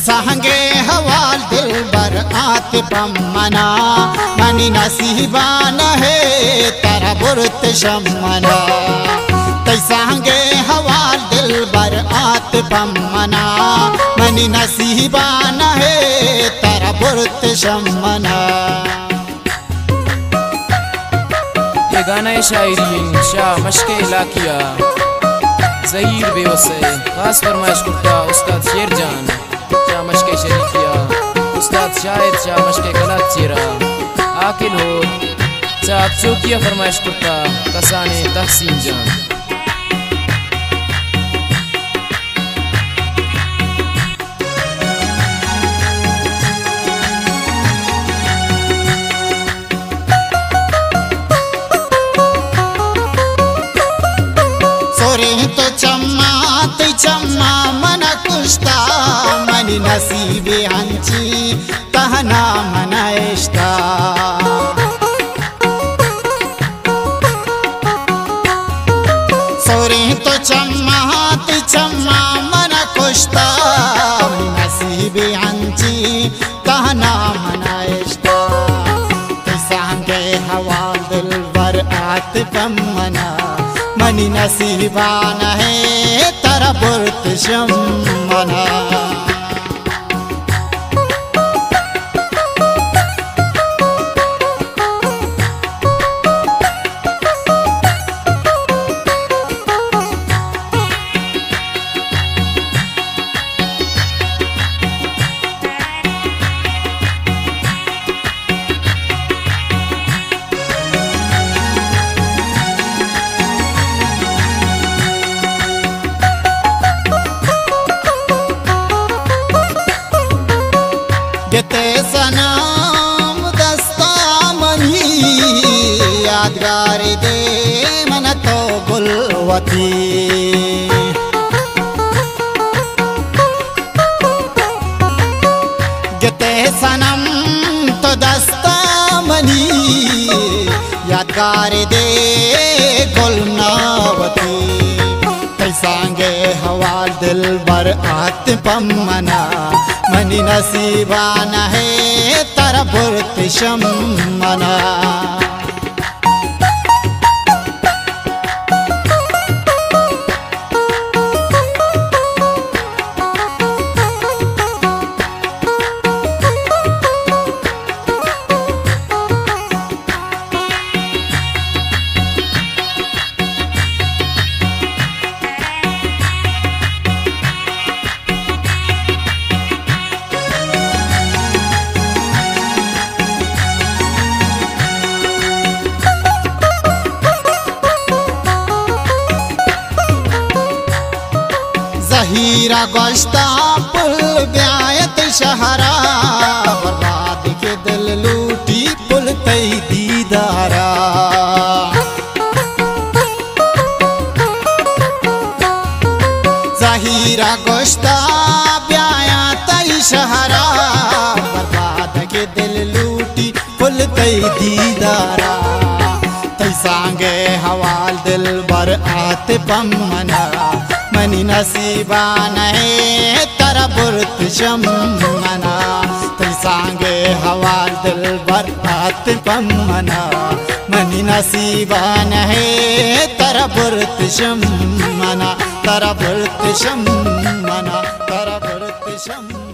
तैसांगे हवाल दिल बर आत पमना मनी नसीबा नहे तारा बुरत शमना तैसांगे हवाल दिल बर आत पमना मनी नसीबा नहे तारा बुरत शमना। ये गाना शायरी शाह मशके इलाकिया ज़हीर बेवसे खास फरमाइश कुत्ता उस्ताद शेर जान शाह मशके शरीफिया उस्ताद शाहिद शाह मशके गलत चेरा आकिल हो चाप चौकिया फरमाइश कुत्ता कसाने तहसीन जान। तो चम्मा मन कुश्ता मनी नसीबे हंची तहना मनाइश्ता सोरे तो चम्मा मन कुश्ता मनी नसीबे हंची तहना मनाइश्ता तैसांगे हवा दिल बर आत पमना मनी नसीबा नहे तारा बुरत शमना। गते सनम दस्ता मनी यादगार दे मन तो गुलवती गते सनम तो दस्ता मनी यादगार दे गुलनावती तैसांगे हवाल दिल बर आत पमना मनी नसीबा नहे तारा बुरत शमना। ज़हीरा गोश्ता पुल ब्यायत शहरा बर्बाद के दिल लूटी पुल तई दीदारा ज़हीरा गोश्ता ब्यायत शहरा बर्बाद के दिल लूटी पुल तई दीदारा तैसांगे हवाल दिल बर आत पमना मनी नसीबा नहे तारा बुरत शमना तैसांगे हवाल दिल बर आत पमना मनी नसीबा नहे तारा बुरत शमना तारा बुरत शमना तारा बुरत शमना।